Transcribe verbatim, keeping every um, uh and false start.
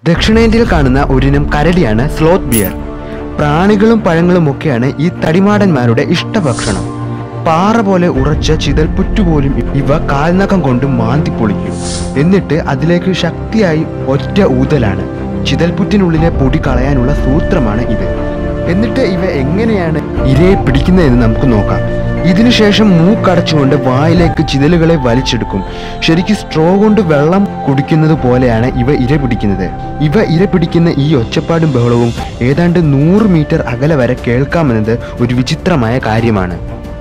ദക്ഷിണേന്ത്യയിൽ കാണുന്ന ഒരിനം കരടിയാണ് sloth beer. പ്രാണികളും പഴങ്ങളും ഒക്കെയാണ് ഈ തടിമാടന്മാരുടെ ഇഷ്ടഭക്ഷണം. പാറ പോലെ ഉറച്ച ചിതൽപുറ്റുപോലും ഇവ കാൽനഖം കൊണ്ട് മാന്തി പൊളിക്കും. എന്നിട്ട് അതിലേക്ക് ശക്തിയായി ഒറ്റ ഊതലാണ്. ചിതൽപുറ്റിനുള്ളിലെ പൊടി കളയാനുള്ള സൂത്രമാണ് ഇത്. എന്നിട്ട് ഇവ എങ്ങനെയാണ് ഇരയെ പിടിക്കുന്നതെന്ന് നമുക്ക് നോക്കാം. ഇതിനുശേഷം മൂക്കടച്ചുകൊണ്ട് വായിലേക്ക് ചിതലുകളെ വലിച്ചെടുക്കും. ശരിക്കും സ്ട്രോ കൊണ്ട് വെള്ളം കുടിക്കുന്നത് പോലെയാണ് ഇവ ഇര പിടിക്കുന്നത്. ഇവ ഇര പിടിക്കുന്ന ഈ ഒച്ചപ്പാടും ബഹളവും ഏതാണ്ട് നൂറ് മീറ്റർ അകലെ വരെ കേൾക്കാമെന്നത് ഒരു വിചിത്രമായ കാര്യമാണ്.